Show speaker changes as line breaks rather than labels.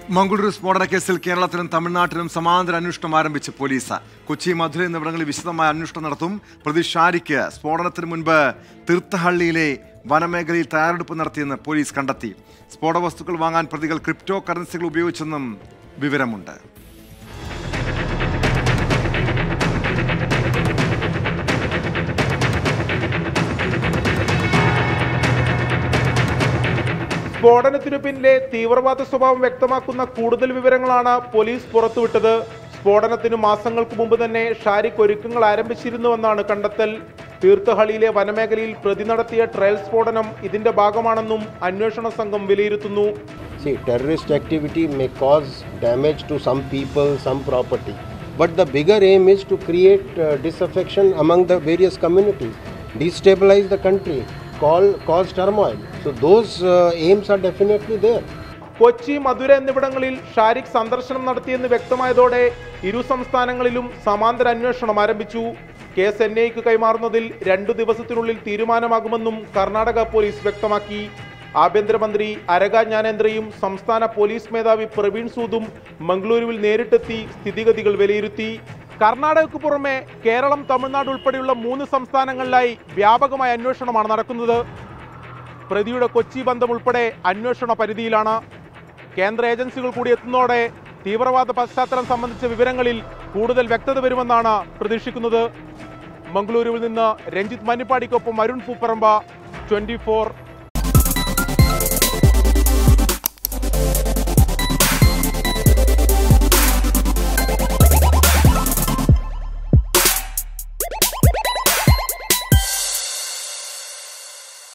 മംഗളൂരു സ്ഫോടന കേസിൽ കേരളത്തിലും തമിഴ്നാട്ടിലും സമാന്തര അന്വേഷണം ആരംഭിച്ച് പോലീസ്. കൊച്ചി, മധുര എന്നിവിടങ്ങളിൽ വിശദമായ അന്വേഷണം നടത്തും. പ്രതി ഷാരിക്ക് സ്ഫോടനത്തിന് മുൻപ് തീർത്ഥഹള്ളിയിലെ വനമേഖലയിൽ തയ്യാറെടുപ്പ് നടത്തിയെന്ന് പോലീസ് കണ്ടെത്തി. സ്ഫോടക വസ്തുക്കൾ വാങ്ങാൻ പ്രതികൾ ക്രിപ്റ്റോ കറൻസികൾ ഉപയോഗിച്ചെന്നും വിവരമുണ്ട്.
സ്ഫോടനത്തിനു പിന്നിലെ തീവ്രവാദ സ്വഭാവം വ്യക്തമാക്കുന്ന കൂടുതൽ വിവരങ്ങളാണ് പോലീസ് പുറത്തുവിട്ടത്. സ്ഫോടനത്തിനു മാസങ്ങൾക്ക് മുമ്പ് തന്നെ ഷാരിഖ് ഒരുക്കങ്ങൾ ആരംഭിച്ചിരുന്നുവെന്നാണ് കണ്ടെത്തൽ. തീർത്ഥഹള്ളിയിലെ വനമേഖലയിൽ പ്രതി നടത്തിയ ട്രയൽ സ്ഫോടനം ഇതിന്റെ ഭാഗമാണെന്നും അന്വേഷണ സംഘം വിലയിരുത്തുന്നു.
Terrorist activity may cause damage to some people, some property, but the bigger aim is to create disaffection among the various communities, destabilize the country, cause turmoil. So those aims are definitely there.
Kochi, മധുര എന്നിവിടങ്ങളിൽ ഷാരിഖ് സന്ദർശനം നടത്തിയെന്ന് വ്യക്തമായതോടെ ഇരു സംസ്ഥാനങ്ങളിലും സമാന്തര അന്വേഷണം ആരംഭിച്ചു. Case NIAക്ക് കൈമാറുന്നതിൽ 2 ദിവസത്തിനുള്ളിൽ തീരുമാനമാകുമെന്നും Karnataka police വ്യക്തമാക്കി. ആഭ്യന്തരമന്ത്രി അരക ജ്ഞാനേന്ദ്രയും സംസ്ഥാന പോലീസ് മേധാവി പ്രവീൺ സൂദും മംഗളൂരുവിൽ നേരിട്ടെത്തി സ്ഥിതിഗതികൾ വിലയിരുത്തി. കർണാടകയ്ക്ക് പുറമെ കേരളം, തമിഴ്നാട് ഉൾപ്പെടെയുള്ള 3 സംസ്ഥാനങ്ങളിലായി വ്യാപകമായ അന്വേഷണമാണ് നടക്കുന്നത്. പ്രതിയുടെ കൊച്ചി ബന്ധം ഉൾപ്പെടെ അന്വേഷണ പരിധിയിലാണ്. കേന്ദ്ര ഏജൻസികൾ കൂടി എത്തുന്നതോടെ തീവ്രവാദ പശ്ചാത്തലം സംബന്ധിച്ച വിവരങ്ങളിൽ കൂടുതൽ വ്യക്തത വരുമെന്നാണ് പ്രതീക്ഷിക്കുന്നത്. മംഗളൂരുവിൽ നിന്ന് രഞ്ജിത്ത് മന്നിപ്പാടിക്കൊപ്പം അരുൺ പൂപ്പറമ്പ, 24.